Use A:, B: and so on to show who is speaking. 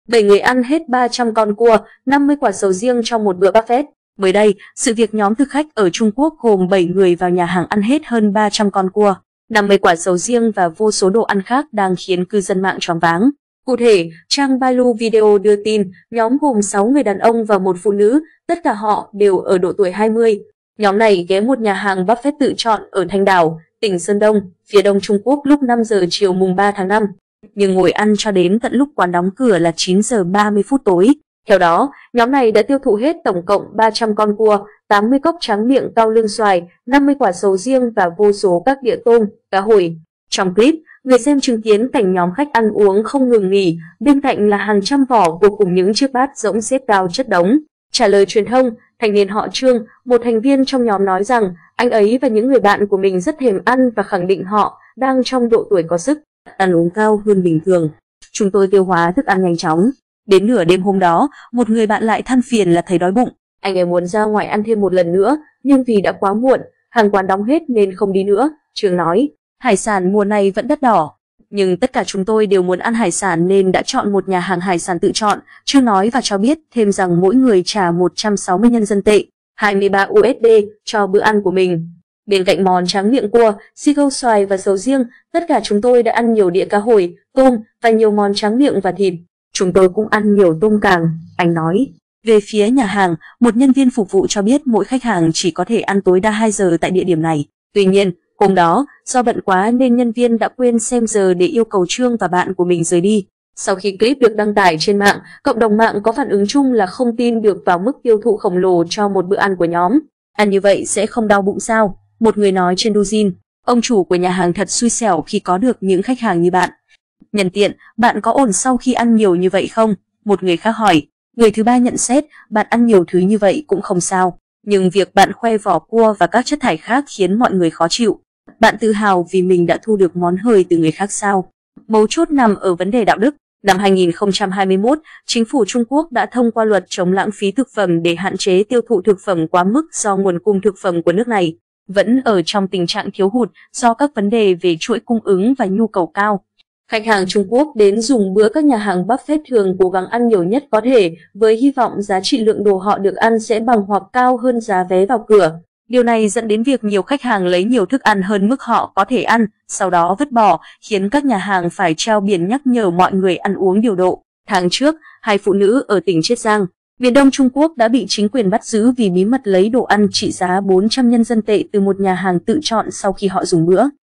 A: 7 người ăn hết 300 con cua, 50 quả sầu riêng trong một bữa buffet. Mới đây, sự việc nhóm thực khách ở Trung Quốc gồm 7 người vào nhà hàng ăn hết hơn 300 con cua, 50 quả sầu riêng và vô số đồ ăn khác đang khiến cư dân mạng choáng váng. Cụ thể, trang Bailu Video đưa tin, nhóm gồm 6 người đàn ông và một phụ nữ, tất cả họ đều ở độ tuổi 20. Nhóm này ghé một nhà hàng buffet tự chọn ở Thanh Đảo, tỉnh Sơn Đông, phía đông Trung Quốc lúc 5 giờ chiều mùng 3 tháng 5, nhưng ngồi ăn cho đến tận lúc quán đóng cửa là 9 giờ 30 phút tối. Theo đó, nhóm này đã tiêu thụ hết tổng cộng 300 con cua, 80 cốc tráng miệng cao lương xoài, 50 quả sầu riêng và vô số các đĩa tôm, cá hồi. Trong clip, người xem chứng kiến cảnh nhóm khách ăn uống không ngừng nghỉ, bên cạnh là hàng trăm vỏ gồm cùng những chiếc bát rỗng xếp cao chất đống. Trả lời truyền thông, thanh niên họ Trương, một thành viên trong nhóm nói rằng anh ấy và những người bạn của mình rất thèm ăn và khẳng định họ đang trong độ tuổi có sức ăn uống cao hơn bình thường. Chúng tôi tiêu hóa thức ăn nhanh chóng. Đến nửa đêm hôm đó, một người bạn lại than phiền là thấy đói bụng. Anh ấy muốn ra ngoài ăn thêm một lần nữa, nhưng vì đã quá muộn, hàng quán đóng hết nên không đi nữa, Trương nói. Hải sản mùa này vẫn đắt đỏ, nhưng tất cả chúng tôi đều muốn ăn hải sản nên đã chọn một nhà hàng hải sản tự chọn, Trương nói và cho biết thêm rằng mỗi người trả 160 nhân dân tệ, 23 USD cho bữa ăn của mình. Bên cạnh món tráng miệng cua, xi câu xoài và sầu riêng, tất cả chúng tôi đã ăn nhiều đĩa cá hồi, tôm và nhiều món tráng miệng và thịt. Chúng tôi cũng ăn nhiều tôm càng, anh nói. Về phía nhà hàng, một nhân viên phục vụ cho biết mỗi khách hàng chỉ có thể ăn tối đa 2 giờ tại địa điểm này. Tuy nhiên, hôm đó, do bận quá nên nhân viên đã quên xem giờ để yêu cầu Trương và bạn của mình rời đi. Sau khi clip được đăng tải trên mạng, cộng đồng mạng có phản ứng chung là không tin được vào mức tiêu thụ khổng lồ cho một bữa ăn của nhóm. Ăn như vậy sẽ không đau bụng sao? Một người nói trên Douyin, ông chủ của nhà hàng thật xui xẻo khi có được những khách hàng như bạn. Nhân tiện, bạn có ổn sau khi ăn nhiều như vậy không? Một người khác hỏi. Người thứ ba nhận xét, bạn ăn nhiều thứ như vậy cũng không sao. Nhưng việc bạn khoe vỏ cua và các chất thải khác khiến mọi người khó chịu. Bạn tự hào vì mình đã thu được món hời từ người khác sao? Mấu chốt nằm ở vấn đề đạo đức. Năm 2021, chính phủ Trung Quốc đã thông qua luật chống lãng phí thực phẩm để hạn chế tiêu thụ thực phẩm quá mức do nguồn cung thực phẩm của nước này vẫn ở trong tình trạng thiếu hụt do các vấn đề về chuỗi cung ứng và nhu cầu cao. Khách hàng Trung Quốc đến dùng bữa các nhà hàng buffet thường cố gắng ăn nhiều nhất có thể với hy vọng giá trị lượng đồ họ được ăn sẽ bằng hoặc cao hơn giá vé vào cửa. Điều này dẫn đến việc nhiều khách hàng lấy nhiều thức ăn hơn mức họ có thể ăn, sau đó vứt bỏ, khiến các nhà hàng phải treo biển nhắc nhở mọi người ăn uống điều độ. Tháng trước, 2 phụ nữ ở tỉnh Chiết Giang, miền Đông Trung Quốc đã bị chính quyền bắt giữ vì bí mật lấy đồ ăn trị giá 400 nhân dân tệ từ một nhà hàng tự chọn sau khi họ dùng bữa.